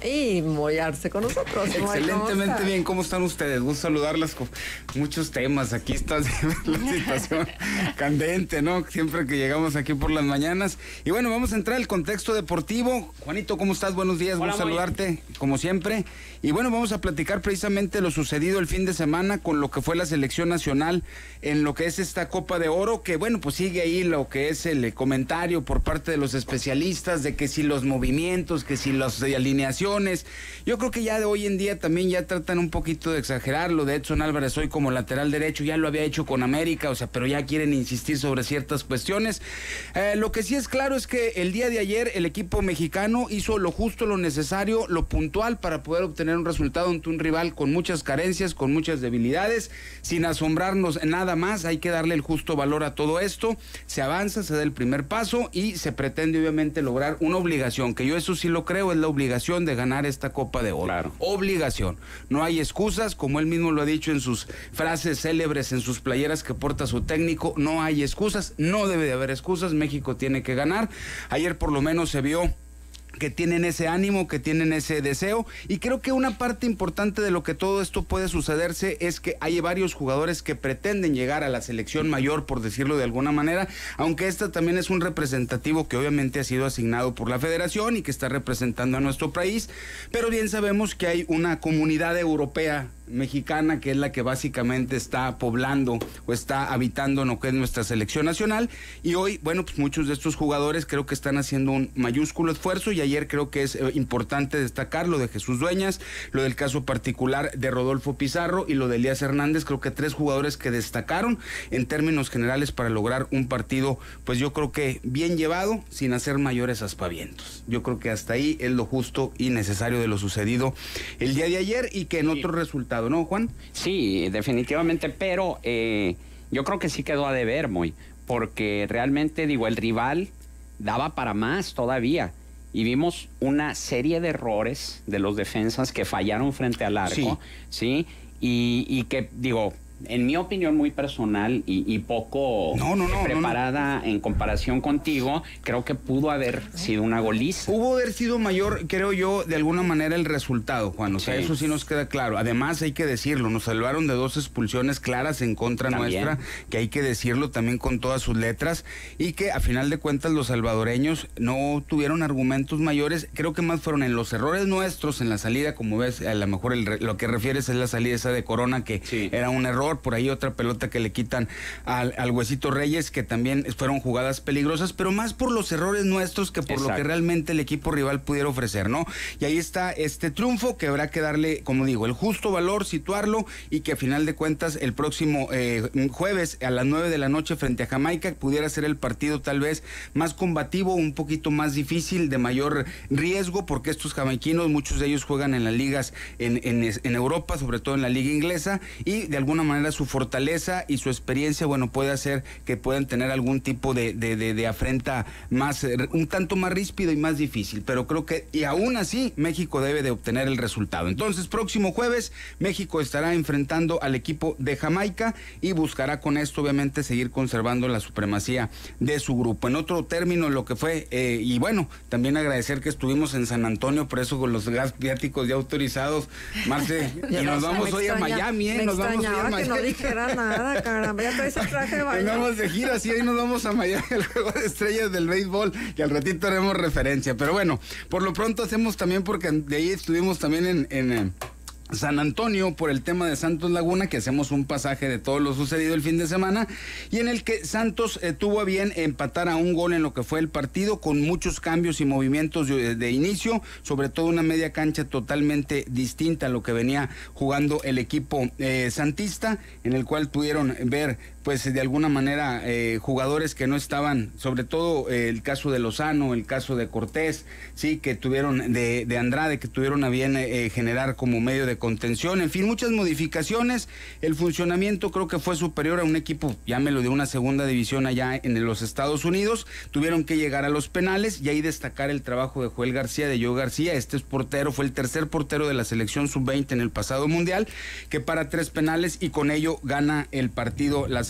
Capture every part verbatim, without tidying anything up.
Y mollarse con nosotros. Excelentemente ¿cómo bien, ¿cómo están ustedes? Gusto saludarlas con muchos temas. Aquí está la situación candente, ¿no? Siempre que llegamos aquí por las mañanas. Y bueno, vamos a entrar al contexto deportivo. Juanito, ¿cómo estás? Buenos días, Hola, gusto saludarte, como siempre. Y bueno, vamos a platicar precisamente lo sucedido el fin de semana con lo que fue la selección nacional en lo que es esta Copa de Oro, que bueno, pues sigue ahí lo que es el comentario por parte de los especialistas de que si los movimientos, que si las alineaciones. Yo creo que ya de hoy en día también ya tratan un poquito de exagerar lo de Edson Álvarez hoy como lateral derecho, ya lo había hecho con América, o sea, pero ya quieren insistir sobre ciertas cuestiones. Eh, lo que sí es claro es que el día de ayer el equipo mexicano hizo lo justo, lo necesario, lo puntual para poder obtener un resultado ante un rival con muchas carencias, con muchas debilidades, sin asombrarnos nada más. Hay que darle el justo valor a todo esto. Se avanza, se da el primer paso y se pretende obviamente lograr una obligación, que yo eso sí lo creo, es la obligación de ganar esta Copa de Oro. Claro. Obligación. No hay excusas, como él mismo lo ha dicho en sus frases célebres, en sus playeras que porta su técnico, no hay excusas, no debe de haber excusas, México tiene que ganar. Ayer por lo menos se vio que tienen ese ánimo, que tienen ese deseo, y creo que una parte importante de lo que todo esto puede sucederse es que hay varios jugadores que pretenden llegar a la selección mayor, por decirlo de alguna manera, aunque esta también es un representativo que obviamente ha sido asignado por la federación y que está representando a nuestro país, pero bien sabemos que hay una comunidad europea mexicana que es la que básicamente está poblando o está habitando en lo que es nuestra selección nacional, y hoy, bueno, pues muchos de estos jugadores creo que están haciendo un mayúsculo esfuerzo, y ayer creo que es eh, importante destacar lo de Jesús Dueñas, lo del caso particular de Rodolfo Pizarro y lo de Elías Hernández. Creo que tres jugadores que destacaron en términos generales para lograr un partido, pues yo creo que bien llevado, sin hacer mayores aspavientos. Yo creo que hasta ahí es lo justo y necesario de lo sucedido el día de ayer, y que en sí. Otro resultado, ¿no, Juan? Sí, definitivamente, pero eh, yo creo que sí quedó a deber, muy, porque realmente, digo, el rival daba para más todavía, y vimos una serie de errores de los defensas que fallaron frente al arco, sí, ¿sí? Y, y que, digo, en mi opinión muy personal y, y poco no, no, no, preparada no, no. en comparación contigo, creo que pudo haber sido una goliza. Pudo haber sido mayor, creo yo, de alguna manera el resultado, Juan. O sea, sí. Eso sí nos queda claro. Además, hay que decirlo, nos salvaron de dos expulsiones claras en contra también. Nuestra, que hay que decirlo también con todas sus letras, y que a final de cuentas los salvadoreños no tuvieron argumentos mayores. Creo que más fueron en los errores nuestros en la salida, como ves, a lo mejor el, lo que refieres es la salida esa de Corona, que sí. Era un error. Por ahí otra pelota que le quitan al, al Huesito Reyes, que también fueron jugadas peligrosas, pero más por los errores nuestros que por Exacto. Lo que realmente el equipo rival pudiera ofrecer, ¿no? Y ahí está este triunfo que habrá que darle, como digo, el justo valor, situarlo, y que a final de cuentas el próximo eh, jueves a las nueve de la noche frente a Jamaica pudiera ser el partido tal vez más combativo, un poquito más difícil, de mayor riesgo, porque estos jamaiquinos, muchos de ellos juegan en las ligas en, en, en Europa, sobre todo en la liga inglesa, y de alguna manera su fortaleza y su experiencia, bueno, puede hacer que puedan tener algún tipo de, de, de, de afrenta más, un tanto más ríspido y más difícil, pero creo que, y aún así, México debe de obtener el resultado. Entonces, próximo jueves, México estará enfrentando al equipo de Jamaica y buscará con esto, obviamente, seguir conservando la supremacía de su grupo. En otro término, lo que fue, eh, y bueno, también agradecer que estuvimos en San Antonio, por eso con los gas viáticos ya autorizados, Marce, y nos vamos hoy a Miami, ¿eh? Nos vamos hoy a Miami. No dijera nada, caramba, ya traes el traje de baño. Vamos de gira, sí, ahí nos vamos a Miami, el juego de estrellas del béisbol, y al ratito haremos referencia, pero bueno, por lo pronto hacemos también, porque de ahí estuvimos también en... en San Antonio por el tema de Santos Laguna, que hacemos un pasaje de todo lo sucedido el fin de semana, y en el que Santos eh, tuvo a bien empatar a un gol en lo que fue el partido, con muchos cambios y movimientos de, de inicio, sobre todo una media cancha totalmente distinta a lo que venía jugando el equipo eh, santista, en el cual pudieron ver pues de alguna manera eh, jugadores que no estaban, sobre todo eh, el caso de Lozano, el caso de Cortés, sí, que tuvieron de, de Andrade, que tuvieron a bien eh, generar como medio de contención, en fin, muchas modificaciones. El funcionamiento creo que fue superior a un equipo, llámelo, de una segunda división allá en los Estados Unidos. Tuvieron que llegar a los penales y ahí destacar el trabajo de Joel García, de Joe García. Este es portero, fue el tercer portero de la selección sub veinte en el pasado mundial, que para tres penales y con ello gana el partido la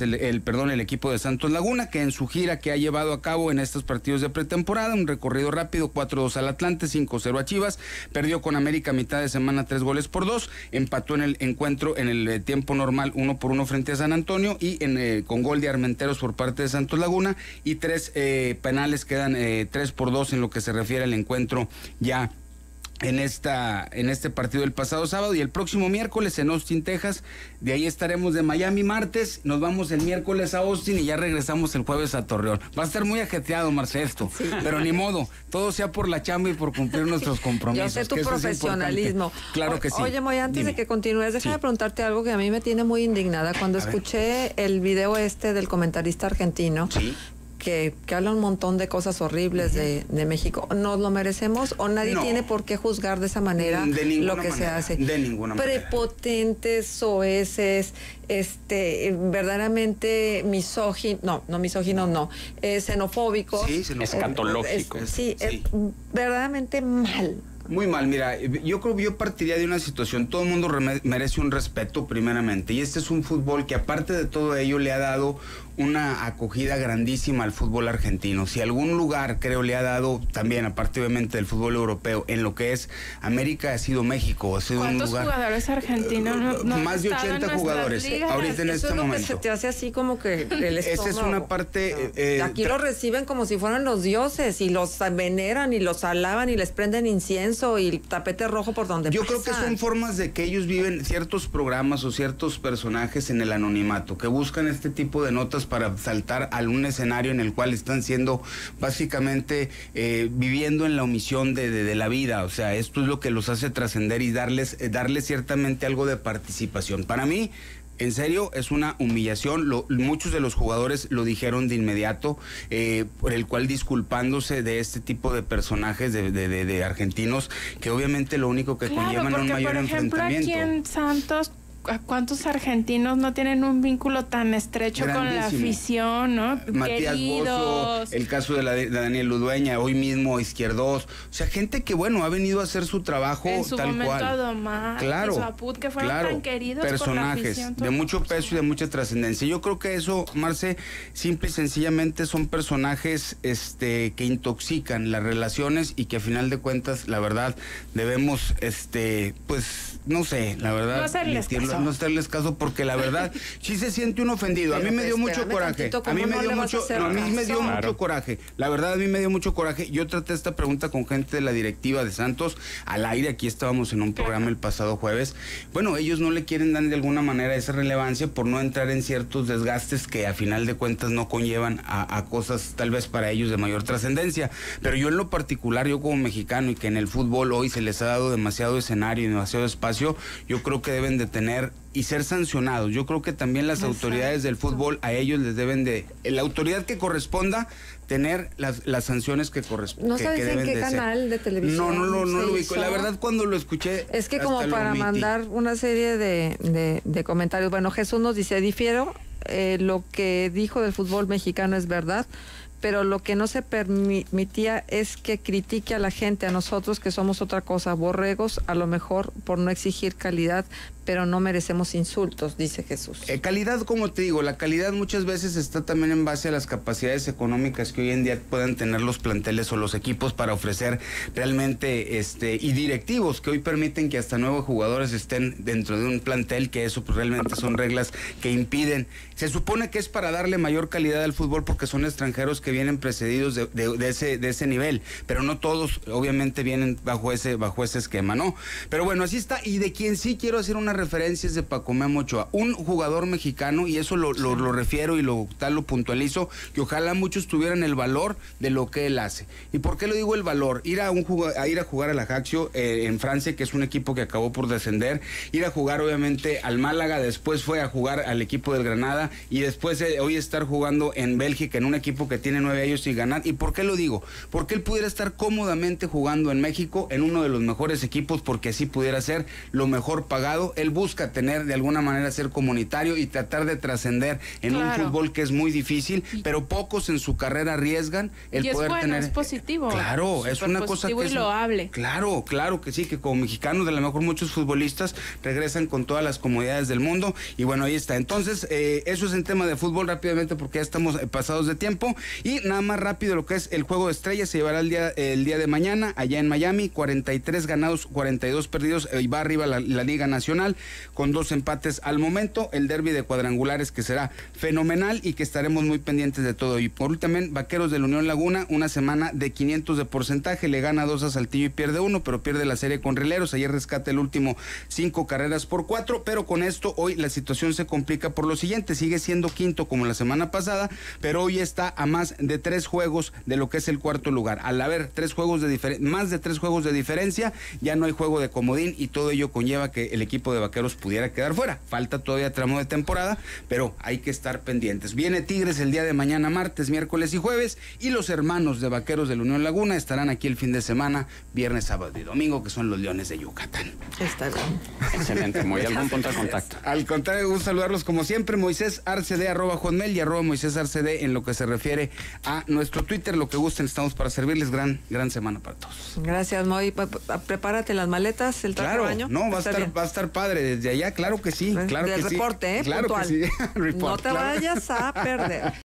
Chivas, el, el perdón, el equipo de Santos Laguna, que en su gira que ha llevado a cabo en estos partidos de pretemporada, un recorrido rápido, cuatro dos al Atlante, cinco cero a Chivas, perdió con América a mitad de semana tres goles por dos, empató en el encuentro en el eh, tiempo normal uno por uno frente a San Antonio y en, eh, con gol de Armenteros por parte de Santos Laguna y tres eh, penales, quedan eh, tres por dos en lo que se refiere al encuentro ya en esta en este partido del pasado sábado, y el próximo miércoles en Austin, Texas. De ahí estaremos de Miami martes, nos vamos el miércoles a Austin y ya regresamos el jueves a Torreón. Va a estar muy ajetreado, Marce, esto, sí. Pero ni modo, todo sea por la chamba y por cumplir nuestros compromisos. Yo sé tu profesionalismo. Es claro que sí. Oye, Moy, antes Dime. de que continúes, déjame Sí. preguntarte algo que a mí me tiene muy indignada. Cuando A escuché ver. el video este del comentarista argentino, Sí. Que, que habla un montón de cosas horribles de, de México. ¿Nos lo merecemos o nadie No. tiene por qué juzgar de esa manera De ninguna lo que manera, se hace? de ninguna manera. Prepotentes, soeces, este, verdaderamente misóginos, no, no misóginos, no, eh, xenofóbicos. Sí, xenofóbicos. Escatológicos. Es- sí, Sí. es verdaderamente mal. Muy mal, mira, yo creo que yo partiría de una situación, todo el mundo reme- merece un respeto primeramente, y este es un fútbol que aparte de todo ello le ha dado una acogida grandísima al fútbol argentino. Si algún lugar, creo, le ha dado también, aparte obviamente del fútbol europeo, en lo que es América, ha sido México, ha sido un ¿Cuántos lugar... jugadores argentinos no, no Más de han estado en ochenta nuestras jugadores, ligas? ahorita en Eso este es lo momento. que se te hace así como que el estómago. Esa es una parte... eh, eh, Aquí tra- los reciben como si fueran los dioses y los veneran y los alaban y les prenden incienso y el tapete rojo por donde Yo pasan. creo que son formas de que ellos viven ciertos programas o ciertos personajes en el anonimato, que buscan este tipo de notas para saltar a un escenario en el cual están siendo básicamente eh, viviendo en la omisión de, de, de la vida. O sea, esto es lo que los hace trascender y darles, eh, darles ciertamente algo de participación. Para mí, en serio, es una humillación. Lo, muchos de los jugadores lo dijeron de inmediato, eh, por el cual disculpándose de este tipo de personajes de, de, de, de argentinos, que obviamente lo único que Claro, conllevan porque un mayor por ejemplo aquí enfrentamiento. en Santos, ¿a ¿cuántos argentinos no tienen un vínculo tan estrecho con la Grandísimo. afición, no? Matías Bozo, Queridos. el caso de la de Daniel Ludueña, hoy mismo Izquierdos, o sea, gente que bueno ha venido a hacer su trabajo En su tal momento cual. Adomar, Claro, Apud, que fueron claro, tan queridos por la personajes afición, de todo. mucho peso y de mucha trascendencia. Yo creo que eso, Marce, simple y sencillamente son personajes este que intoxican las relaciones y que a final de cuentas, la verdad, debemos este pues no sé, la verdad, No hacerles admitirlo, caso. no hacerles caso porque la verdad sí se siente un ofendido. A mí Pero, me dio pues, mucho espérame coraje. tantito, A mí ¿cómo me no dio le vas a mucho, hacer no, a mí me dio caso? mucho Claro. coraje. La verdad, a mí me dio mucho coraje. Yo traté esta pregunta con gente de la directiva de Santos al aire. Aquí estábamos en un programa el pasado jueves. Bueno, ellos no le quieren dar de alguna manera esa relevancia por no entrar en ciertos desgastes que a final de cuentas no conllevan a, a cosas tal vez para ellos de mayor trascendencia. Pero yo en lo particular, yo como mexicano y que en el fútbol hoy se les ha dado demasiado escenario y demasiado espacio, yo creo que deben de tener y ser sancionados. Yo creo que también las Exacto. autoridades del fútbol a ellos les deben de, la autoridad que corresponda, tener las, las sanciones que corresponden. ¿No que, sabes que en deben qué de ser. canal de televisión No, no lo, no se lo ubico. hizo? La verdad, cuando lo escuché. Es que hasta como lo para omití. mandar una serie de, de, de comentarios. Bueno, Jesús nos dice, difiero, eh, lo que dijo del fútbol mexicano es verdad, pero lo que no se permitía es que critique a la gente, a nosotros que somos otra cosa, borregos, a lo mejor por no exigir calidad, pero no merecemos insultos, dice Jesús. Eh, calidad, como te digo, la calidad muchas veces está también en base a las capacidades económicas que hoy en día puedan tener los planteles o los equipos para ofrecer realmente, este, y directivos que hoy permiten que hasta nueve jugadores estén dentro de un plantel, que eso pues, realmente son reglas que impiden. Se supone que es para darle mayor calidad al fútbol porque son extranjeros que vienen precedidos de, de, de ese, de ese nivel, pero no todos obviamente vienen bajo ese, bajo ese esquema, ¿no? Pero bueno, así está, y de quien sí quiero hacer una referencia es de Paco Memo Ochoa, un jugador mexicano, y eso lo, lo, lo refiero y lo tal lo puntualizo, que ojalá muchos tuvieran el valor de lo que él hace. ¿Y por qué lo digo el valor? Ir a, un jug- a, ir a jugar al Ajaccio eh, en Francia, que es un equipo que acabó por descender, ir a jugar obviamente al Málaga, después fue a jugar al equipo del Granada, y después eh, hoy estar jugando en Bélgica, en un equipo que tiene tiene nueve años sin ganar. ¿Y por qué lo digo? Porque él pudiera estar cómodamente jugando en México en uno de los mejores equipos, porque así pudiera ser lo mejor pagado. Él busca tener, de alguna manera, ser comunitario y tratar de trascender en claro. un fútbol que es muy difícil, pero pocos en su carrera arriesgan el y es poder bueno, tener. Es positivo. Claro, Super es una cosa que y es, loable. Claro, claro que sí, que como mexicanos, de lo mejor muchos futbolistas regresan con todas las comodidades del mundo. Y bueno, ahí está. Entonces, eh, eso es en tema de fútbol rápidamente, porque ya estamos eh, pasados de tiempo. Y nada más rápido, lo que es el juego de estrellas se llevará el día, el día de mañana allá en Miami. cuarenta y tres ganados, cuarenta y dos perdidos, y va arriba la, la Liga Nacional con dos empates al momento. El derbi de cuadrangulares, que será fenomenal y que estaremos muy pendientes de todo. Y por último, también Vaqueros del Unión Laguna, una semana de quinientos de porcentaje, le gana dos a Saltillo y pierde uno, pero pierde la serie con Rieleros. Ayer rescata el último cinco carreras por cuatro, pero con esto hoy la situación se complica por lo siguiente: sigue siendo quinto como la semana pasada, pero hoy está a más de tres juegos de lo que es el cuarto lugar. Al haber tres juegos de diferencia, más de tres juegos de diferencia, ya no hay juego de comodín, y todo ello conlleva que el equipo de Vaqueros pudiera quedar fuera. Falta todavía tramo de temporada, pero hay que estar pendientes. Viene Tigres el día de mañana, martes, miércoles y jueves, y los hermanos de Vaqueros de la Unión Laguna estarán aquí el fin de semana, viernes, sábado y domingo, que son los Leones de Yucatán. Está bien. Excelente, muy algún punto de contacto. Al contrario, gusto saludarlos como siempre, Moisés Arcede, arroba Juanmel, y arroba Moisés Arcede en lo que se refiere a nuestro Twitter. Lo que gusten, estamos para servirles. Gran, gran semana para todos. Gracias, Moy. Prepárate las maletas, el traje claro, de baño. No, va a estar, va a estar padre desde allá, claro que sí, claro Del que reporte, sí. ¿eh? Claro puntual. que sí. Report, no te claro. vayas a perder.